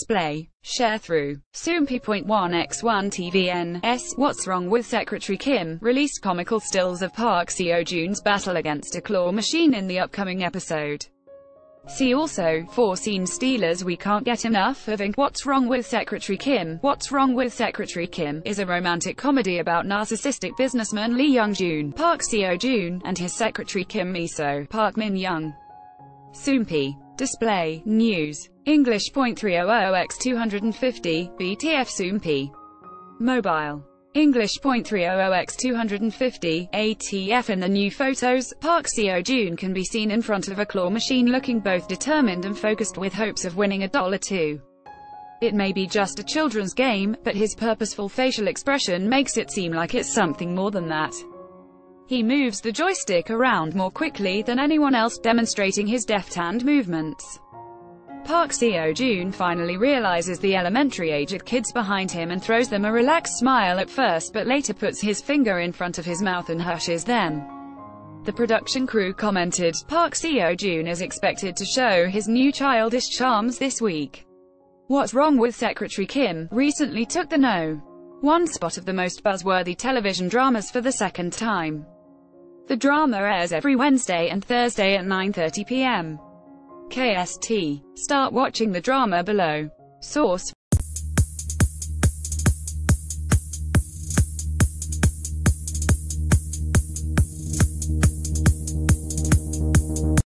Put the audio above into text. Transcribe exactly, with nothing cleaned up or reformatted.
Display. Sharethrough. Soompi point one by one T V N S. What's Wrong with Secretary Kim? Released comical stills of Park Seo Joon's battle against a claw machine in the upcoming episode. See also, four scene stealers we can't get enough of. And What's Wrong with Secretary Kim? What's Wrong with Secretary Kim is a romantic comedy about narcissistic businessman Lee Young-joon, Park Seo Joon, and his secretary Kim Miso, Park Min-young. Soompi. Display. News. English point three hundred by two fifty, B T F Soompi. Mobile. English point three hundred by two fifty, A T F. In the new photos, Park Seo Joon can be seen in front of a claw machine looking both determined and focused with hopes of winning a dollar too. It may be just a children's game, but his purposeful facial expression makes it seem like it's something more than that. He moves the joystick around more quickly than anyone else, demonstrating his deft hand movements. Park Seo Joon finally realizes the elementary-aged kids behind him and throws them a relaxed smile at first, but later puts his finger in front of his mouth and hushes them. The production crew commented, Park Seo Joon is expected to show his new childish charms this week. What's Wrong with Secretary Kim recently took the no. one spot of the most buzzworthy television dramas for the second time. The drama airs every Wednesday and Thursday at nine thirty p m K S T. Start watching the drama below. Source.